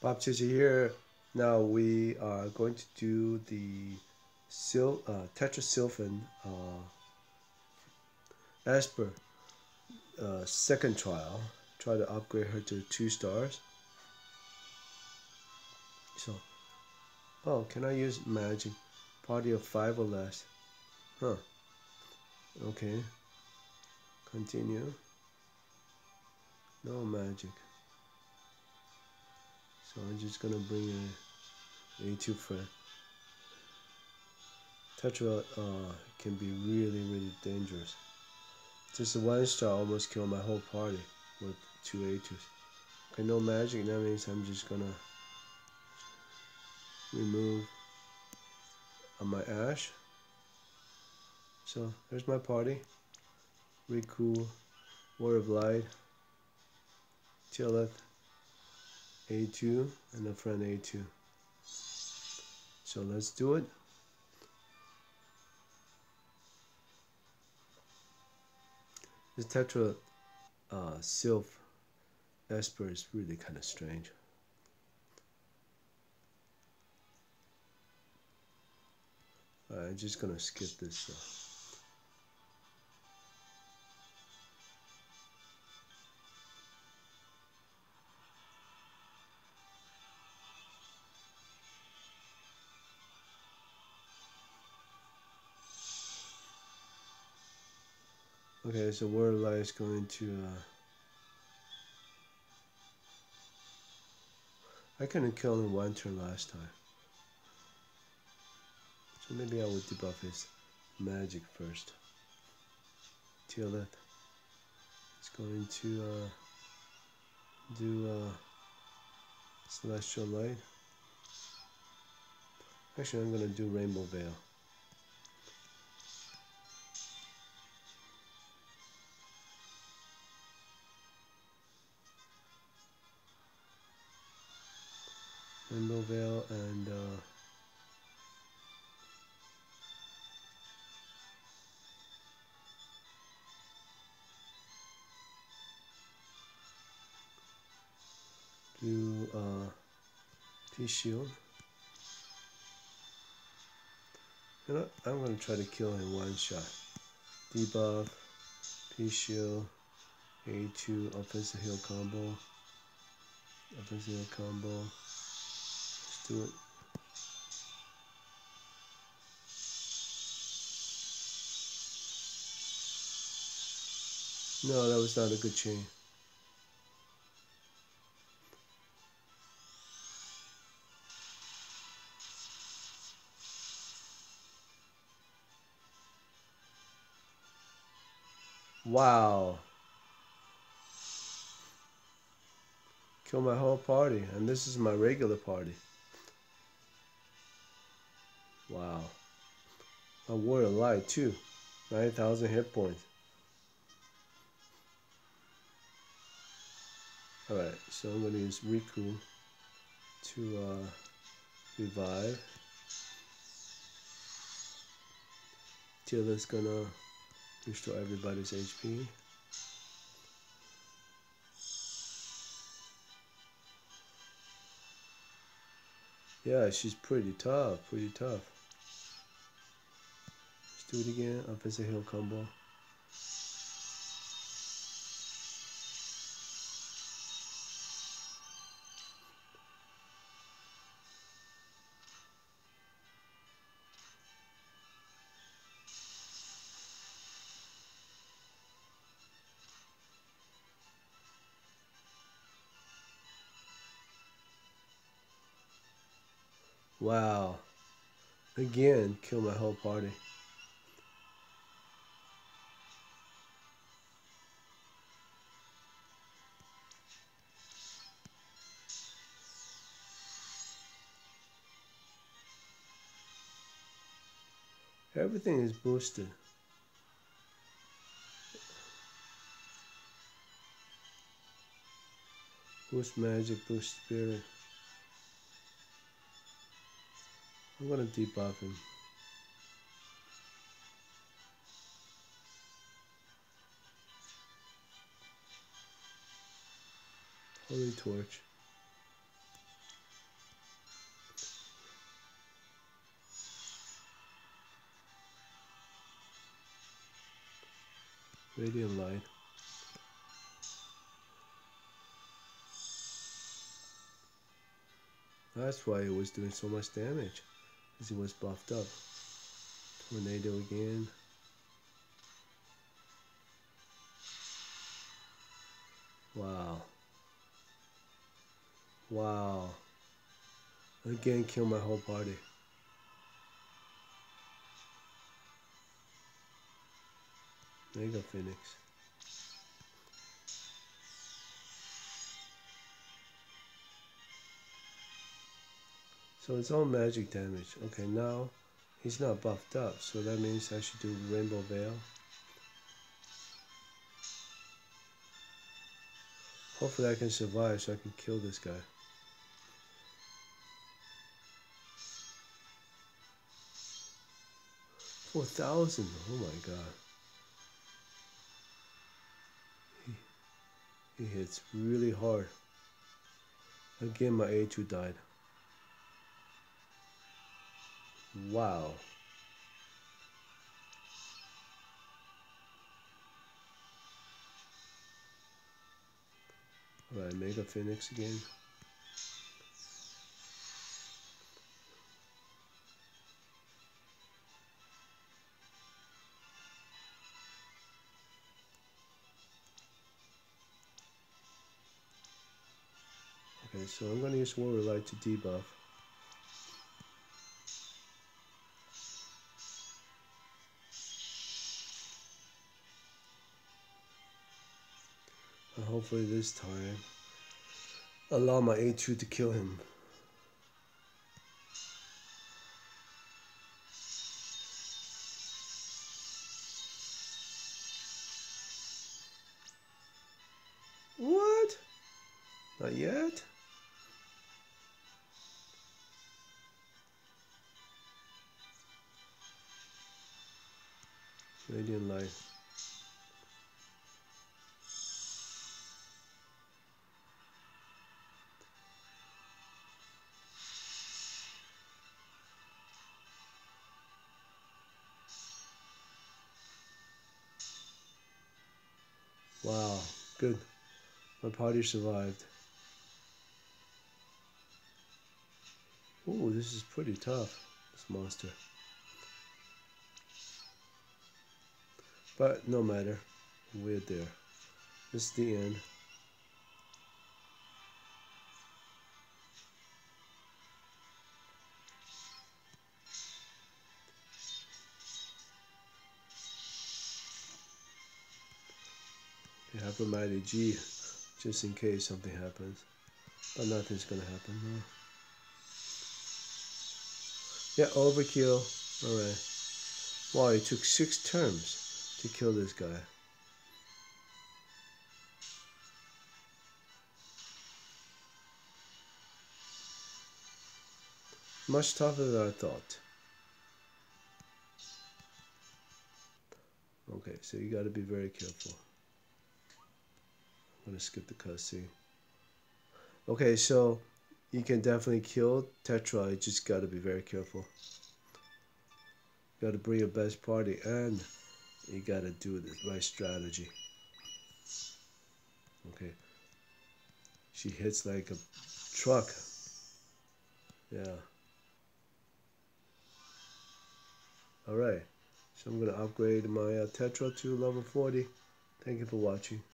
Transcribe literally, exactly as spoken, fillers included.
Bob Chichi here. Now we are going to do the Sil uh, Tetrasilphan uh, Esper uh, second trial. Try to upgrade her to two stars. So, oh, can I use magic? Party of five or less. Huh. Okay. Continue. No magic. So I'm just gonna bring a A two friend. Tetra uh, can be really, really dangerous. Just a one star almost killed my whole party with two A twos. Okay, no magic, that means I'm just gonna remove uh, my Ash. So there's my party. Riku, Word of Light, Tilleth, A two, and a friend A two. So let's do it. This Tetra uh, Sylph Esper is really kind of strange. Right, I'm just gonna skip this. Uh, Okay, so Word of Light is going to. Uh, I couldn't kill him in one turn last time. So maybe I would debuff his magic first. Tilleth is going to uh, do uh, Celestial Light. Actually, I'm going to do Rainbow Veil. Rainbow Veil and uh, do uh, Peace Shield. You know, I'm going to try to kill him one shot. Debuff, Peace Shield, A two, offensive heal combo, offensive heal combo. Let's do it. No, that was not a good chain. Wow. Kill my whole party, and this is my regular party. Wow. A Warrior Light too. nine thousand hit points. Alright, so I'm going to use Riku to uh, revive. Tila's gonna restore everybody's H P. Yeah, she's pretty tough, pretty tough. Let's do it again. Offensive heal combo. Wow. Again, kill my whole party. Everything is boosted. Boost magic, boost spirit. I'm gonna debuff him. Holy Torch. Radiant Light. That's why it was doing so much damage, because it was buffed up. Tornado again. Wow. Wow. Again, kill my whole party. Mega Phoenix. So it's all magic damage. Okay, now he's not buffed up, so that means I should do Rainbow Veil. Hopefully I can survive so I can kill this guy. four thousand, oh my god. He, he hits really hard. Again, my A two died. Wow. Alright, Mega Phoenix again. Okay, so I'm going to use Warrior Light to debuff. And hopefully this time, allow my A two to kill him. What? Not yet? Radiant Light. Wow, good. My party survived. Ooh, this is pretty tough, this monster. But no matter, we're there. This is the end. You have a mighty G, just in case something happens. But nothing's gonna happen, no. Yeah, overkill. Alright. Wow, it took six turns to kill this guy. Much tougher than I thought. Okay, so you gotta be very careful. I'm gonna skip the cutscene. Okay, so you can definitely kill Tetra, you just gotta be very careful. You gotta bring your best party and you gotta do the right strategy. Okay. She hits like a truck. Yeah. Alright. So I'm gonna upgrade my uh, Tetra to level forty. Thank you for watching.